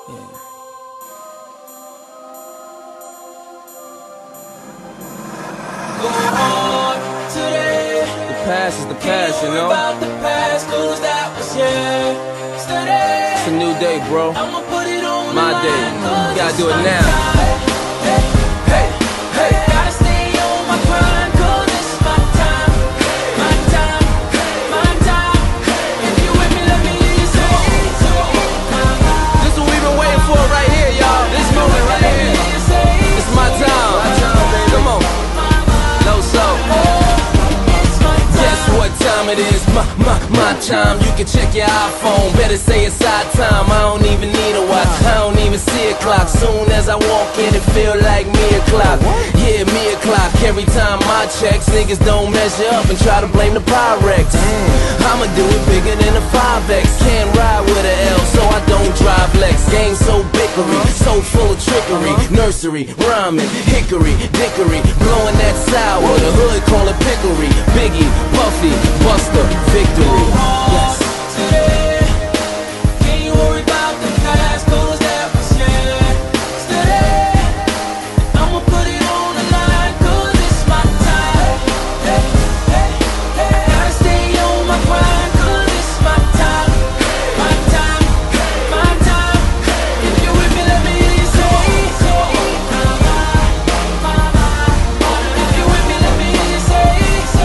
Yeah. Go on today. The past is the past, you know. About the past, 'cause that was yesterday. It's a new day, bro. I'ma put it on My the day. line, 'cause You gotta it's do it my now. time. Hey, hey, hey. Gotta stay on my grind, 'cause it's my time. My time, my time. If you with me, let me hear you say so. This is what we've been waiting for right here, y'all. This moment right here. It's my time. Baby. Come on. Low soul. Guess what time it is? My time. You can check your iPhone. Better say it's our time. I don't even need a watch. I don't even see a clock. Soon as I walk in, it feel like me o'clock. Yeah, me o'clock. Every time my checks, niggas don't measure up and try to blame the Pyrex. I'ma do it bigger than a 5X. Can't ride with a L, so I don't drive Lex. Game so bickery, so full of trickery. Nursery, rhyming, hickory, dickory, blowing that sour. The hood call it pickery. Biggie, Buffy, Buster, victory. Yes. Today, can't you worry about the past, 'cause that was yesterday. I'ma put it on the line, 'cause it's my time. Hey, hey, hey. Gotta stay on my grind, 'cause it's my time. My time, my time. If you with me, let me hear you say so. If you with me, let me hear you say so.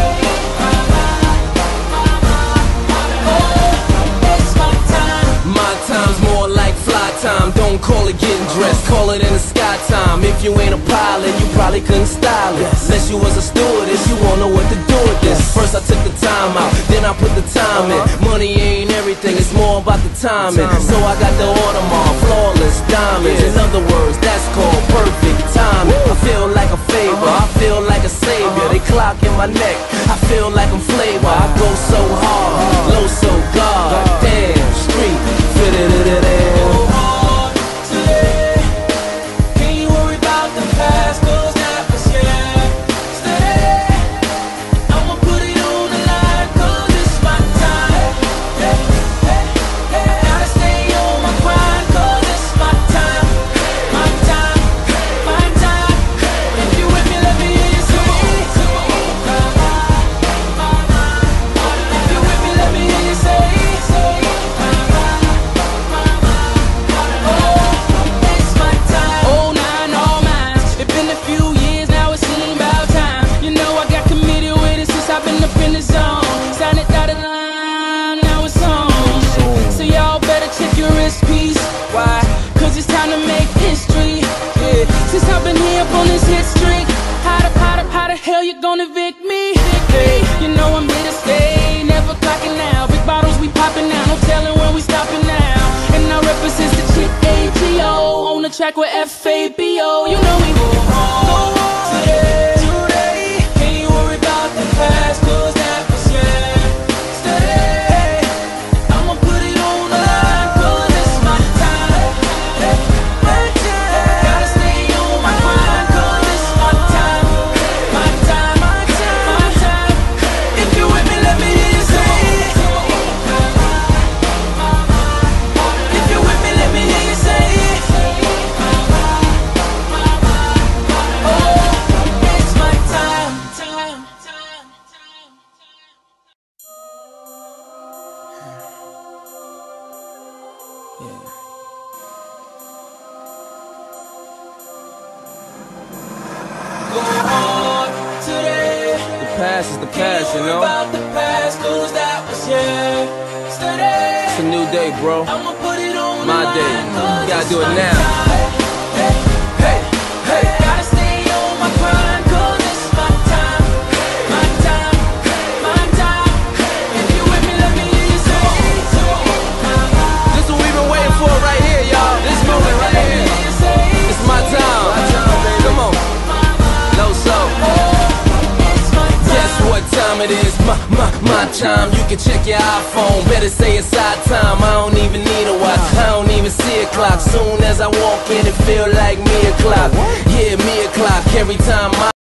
My time's more like fly time. Don't call it getting dressed, call it in the sky time. If you ain't a pilot, you probably couldn't style it. Unless you was a stewardess, you won't know what to do with this. First I took the time out, then I put the time in. Money ain't everything, it's more about the timing. So I got the Audemars, flawless diamonds. In other words, that's called perfect timing. I feel like a favor, I feel like a savior. They clock in my neck, I feel like I'm flavor. I go so hard, low so God. Damn, street, fit it. Go on today. Can't you worry about the past, 'cause that was yesterday. I'ma put it on the line, 'cause it's my time. Hey, hey, hey. Gotta stay on my grind, 'cause it's my time. My time, my time. If you with me, let me hear you say so. If you with me, let me hear you say so. It's my time. Oh, nine, all mine. It's been a few years now, it seems about time. You know I got committed with it since I've been up in the zone. Signed it dotted line, now it's on. So y'all better check your recipes. Why? 'Cause it's time to make history. Yeah. Since I've been here up on this hit streak, how the hell you gonna evict me? Hey, you know I'm here to stay, never clocking now. Big bottles we popping now, no telling when we stopping now. And I represent the chick AGO on the track with FABO. You know we go on today. Can't you worry about the past, 'cause that was yesterday. I'ma put it on the line, 'cause it's my time. Hey, my time. Gotta stay on my grind, 'cause it's my time. My time, my time, my time. If you with me, let me hear you say so. If you with me, let me hear you say oh, it's my time, time, time, time. Yeah. Go on today. The past is the past, you know. About the past, 'cause that was yesterday. It's a new day, bro. I'ma put it on My the day. line, 'cause You gotta it's do it my now. time. Hey, hey, hey. Gotta stay on my grind, 'cause it's my time. My time, my time. If you with me, let me hear you say so. This is what we've been waiting for right here, y'all. This moment right here. It's my time. Baby. Come on. Low soul. Guess what time it is? My time. You can check your iPhone. Better say it's our time. I don't even need a watch. I don't even see a clock. Soon as I walk in, it feel like me o'clock. Yeah, me o'clock. Every time